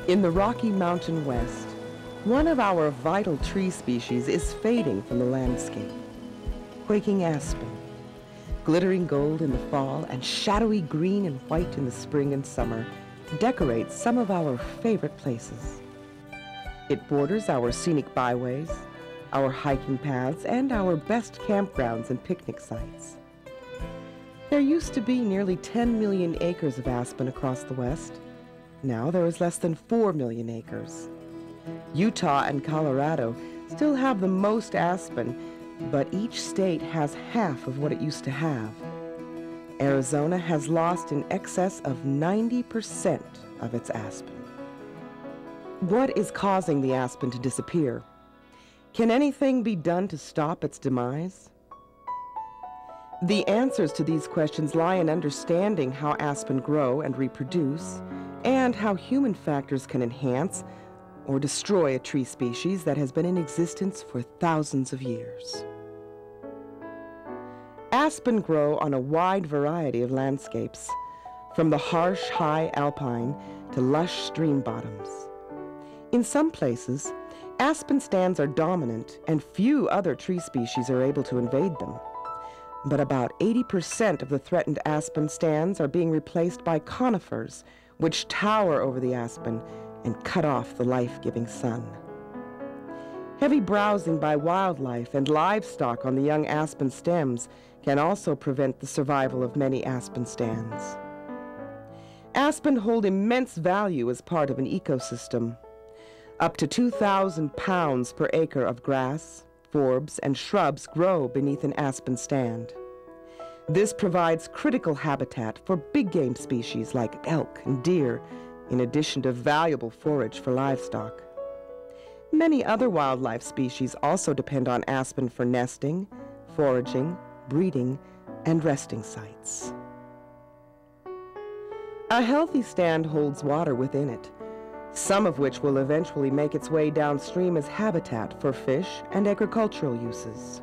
In the Rocky Mountain West, one of our vital tree species is fading from the landscape. Quaking aspen, glittering gold in the fall and shadowy green and white in the spring and summer, decorates some of our favorite places. It borders our scenic byways, our hiking paths, and our best campgrounds and picnic sites. There used to be nearly 10 million acres of aspen across the West. Now there is less than 4 million acres. Utah and Colorado still have the most aspen, but each state has half of what it used to have. Arizona has lost in excess of 90% of its aspen. What is causing the aspen to disappear? Can anything be done to stop its demise? The answers to these questions lie in understanding how aspen grow and reproduce, and how human factors can enhance or destroy a tree species that has been in existence for thousands of years. Aspen grow on a wide variety of landscapes, from the harsh, high alpine to lush stream bottoms. In some places, aspen stands are dominant and few other tree species are able to invade them. But about 80% of the threatened aspen stands are being replaced by conifers, which tower over the aspen and cut off the life-giving sun. Heavy browsing by wildlife and livestock on the young aspen stems can also prevent the survival of many aspen stands. Aspen hold immense value as part of an ecosystem. Up to 2,000 pounds per acre of grass, forbs, and shrubs grow beneath an aspen stand. This provides critical habitat for big game species like elk and deer, in addition to valuable forage for livestock. Many other wildlife species also depend on aspen for nesting, foraging, breeding, and resting sites. A healthy stand holds water within it, some of which will eventually make its way downstream as habitat for fish and agricultural uses.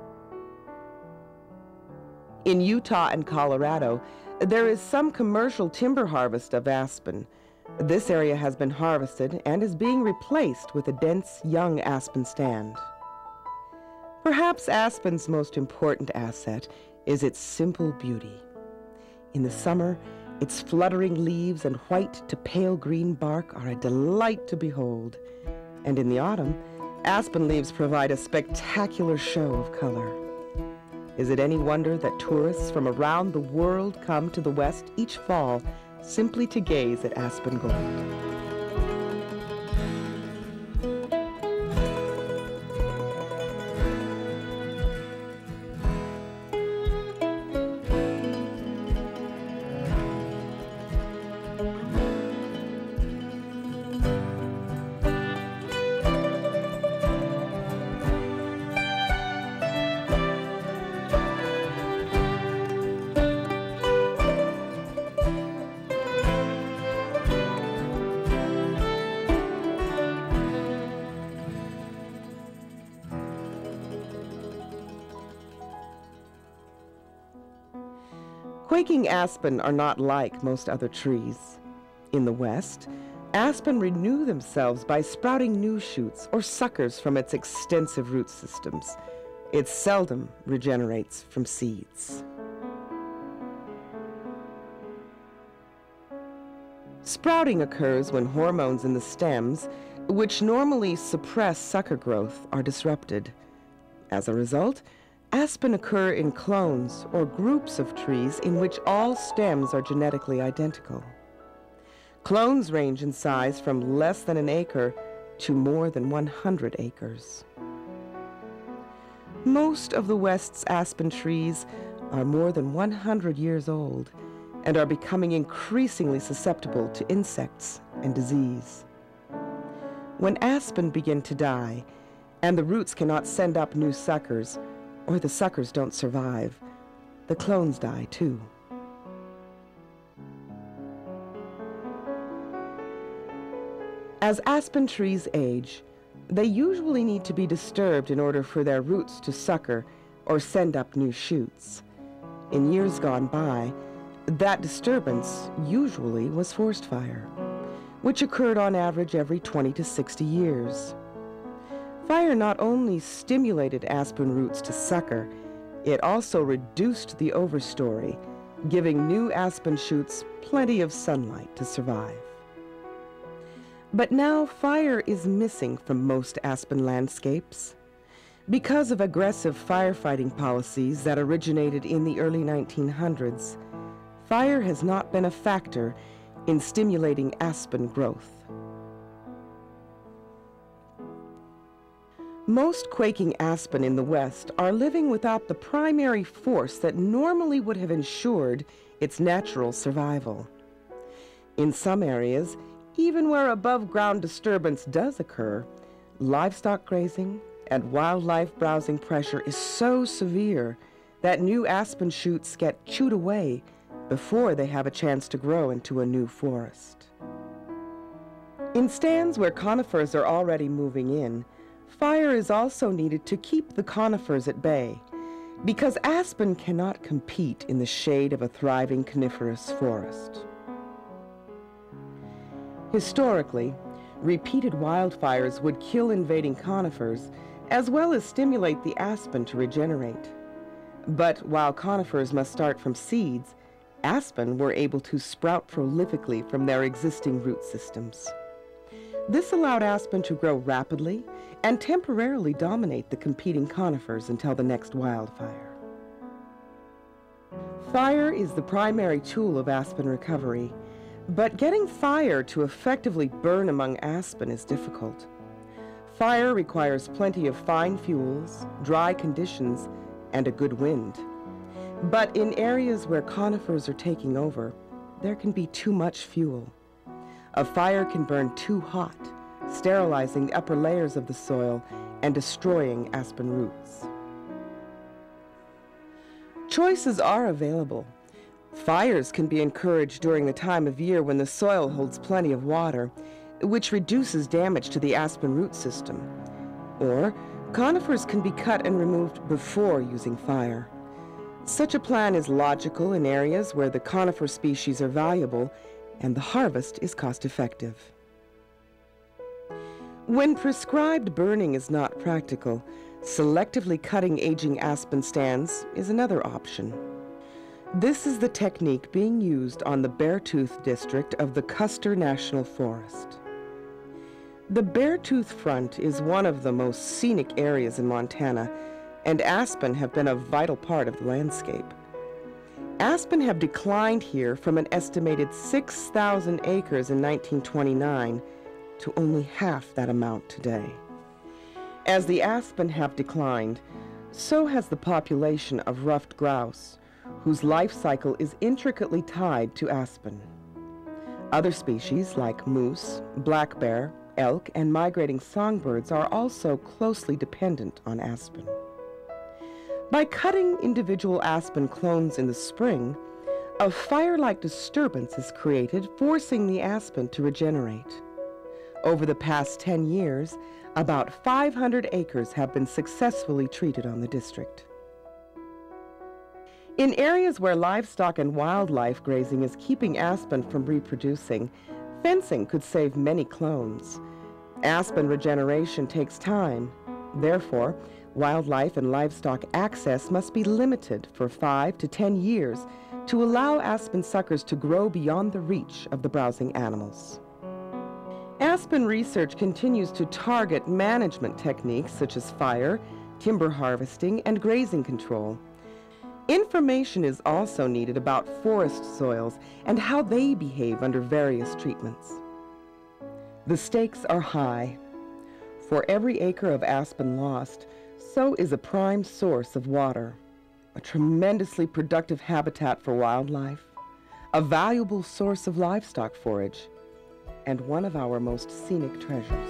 In Utah and Colorado, there is some commercial timber harvest of aspen. This area has been harvested and is being replaced with a dense young aspen stand. Perhaps aspen's most important asset is its simple beauty. In the summer, its fluttering leaves and white to pale green bark are a delight to behold. And in the autumn, aspen leaves provide a spectacular show of color. Is it any wonder that tourists from around the world come to the West each fall simply to gaze at aspen gold? Quaking aspen are not like most other trees. In the West, aspen renew themselves by sprouting new shoots or suckers from its extensive root systems. It seldom regenerates from seeds. Sprouting occurs when hormones in the stems, which normally suppress sucker growth, are disrupted. As a result, aspen occur in clones or groups of trees in which all stems are genetically identical. Clones range in size from less than an acre to more than 100 acres. Most of the West's aspen trees are more than 100 years old and are becoming increasingly susceptible to insects and disease. When aspen begin to die and the roots cannot send up new suckers, or the suckers don't survive, the clones die too. As aspen trees age, they usually need to be disturbed in order for their roots to sucker or send up new shoots. In years gone by, that disturbance usually was forest fire. which occurred on average every 20 to 60 years. Fire not only stimulated aspen roots to sucker, it also reduced the overstory, giving new aspen shoots plenty of sunlight to survive. But now fire is missing from most aspen landscapes. Because of aggressive firefighting policies that originated in the early 1900s, fire has not been a factor in stimulating aspen growth. Most quaking aspen in the West are living without the primary force that normally would have ensured its natural survival. In some areas, even where above-ground disturbance does occur, livestock grazing and wildlife browsing pressure is so severe that new aspen shoots get chewed away before they have a chance to grow into a new forest. In stands where conifers are already moving in, fire is also needed to keep the conifers at bay, because aspen cannot compete in the shade of a thriving coniferous forest. Historically, repeated wildfires would kill invading conifers as well as stimulate the aspen to regenerate. But while conifers must start from seeds, aspen were able to sprout prolifically from their existing root systems. This allowed aspen to grow rapidly and temporarily dominate the competing conifers until the next wildfire. Fire is the primary tool of aspen recovery, but getting fire to effectively burn among aspen is difficult. Fire requires plenty of fine fuels, dry conditions, and a good wind. But in areas where conifers are taking over, there can be too much fuel. A fire can burn too hot, sterilizing the upper layers of the soil and destroying aspen roots. Choices are available. Fires can be encouraged during the time of year when the soil holds plenty of water, which reduces damage to the aspen root system. Or conifers can be cut and removed before using fire. Such a plan is logical in areas where the conifer species are valuable and the harvest is cost-effective. When prescribed burning is not practical, selectively cutting aging aspen stands is another option. This is the technique being used on the Beartooth district of the Custer National Forest. The Beartooth Front is one of the most scenic areas in Montana, and aspen have been a vital part of the landscape. Aspen have declined here from an estimated 6,000 acres in 1929 to only half that amount today. As the aspen have declined, so has the population of ruffed grouse, whose life cycle is intricately tied to aspen. Other species like moose, black bear, elk, and migrating songbirds are also closely dependent on aspen. By cutting individual aspen clones in the spring, a fire-like disturbance is created, forcing the aspen to regenerate. Over the past 10 years, about 500 acres have been successfully treated on the district. In areas where livestock and wildlife grazing is keeping aspen from reproducing, fencing could save many clones. Aspen regeneration takes time. Therefore, wildlife and livestock access must be limited for 5 to 10 years to allow aspen suckers to grow beyond the reach of the browsing animals. Aspen research continues to target management techniques such as fire, timber harvesting, and grazing control. Information is also needed about forest soils and how they behave under various treatments. The stakes are high. For every acre of aspen lost, so is a prime source of water, a tremendously productive habitat for wildlife, a valuable source of livestock forage, and one of our most scenic treasures.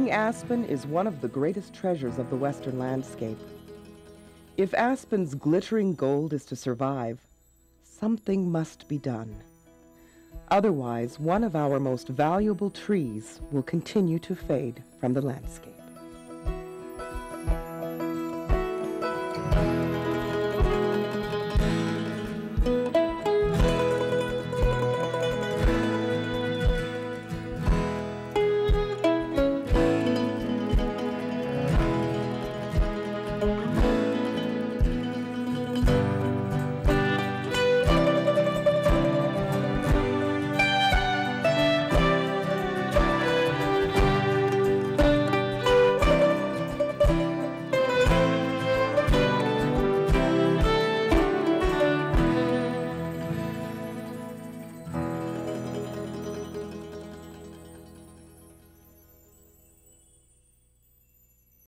Quaking aspen is one of the greatest treasures of the western landscape. If aspen's glittering gold is to survive, something must be done. Otherwise, one of our most valuable trees will continue to fade from the landscape.